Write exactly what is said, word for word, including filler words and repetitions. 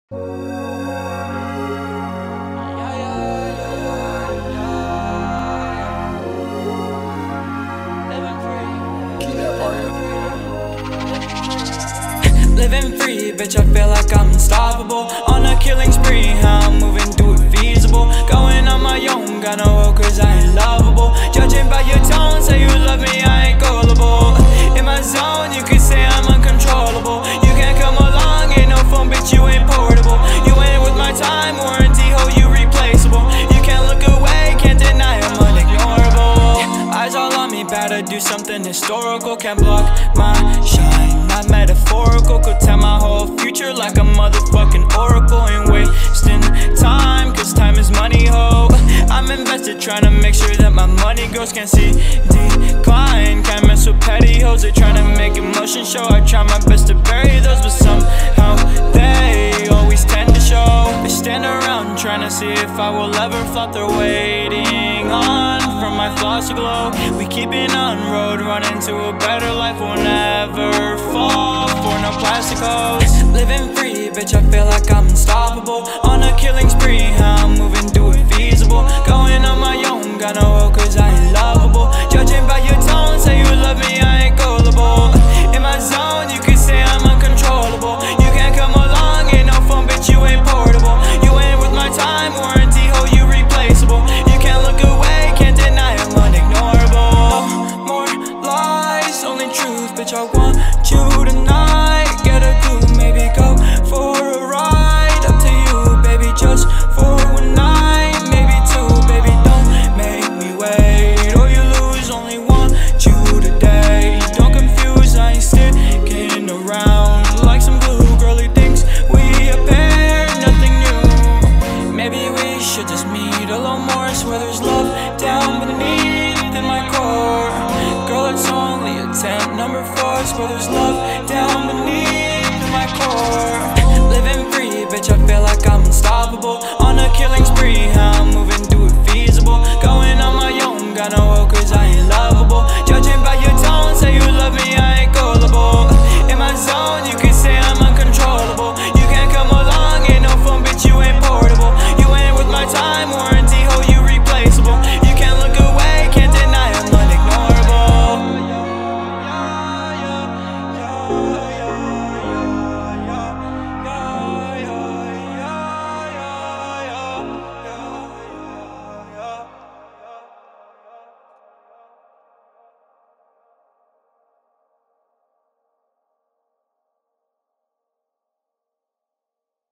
Living free, bitch, I feel like I'm unstoppable. On a killing spree, how I'm moving, do it feasible. Going on my own, got no hope cause I ain't lovable. Judging by your tone, say you love me, I ain't gullible. In my zone, you could say I'm uncontrollable. You can't come along, ain't no phone, bitch, you ain't portable. You ain't with my time, warranty, ho, you replaceable. You can't look away, can't deny I'm unignorable. Eyes all on me, better do something historical. Can't block my shine, not metaphorical. Could tell my whole future like a motherfucking oracle. Ain't wasting time, cause time is money, ho. I'm invested trying to make sure that my money grows. Can't see decline, can't mess with petty hoes. They trying to make emotion show. I try my best to bury those, but somehow they always tend to show. They stand around trying to see if I will ever flop. They're waiting on for my flaws to glow. We keeping on road, running to a better life. We'll never fall for no plastic hose. Living free, bitch, I feel like I'm unstoppable.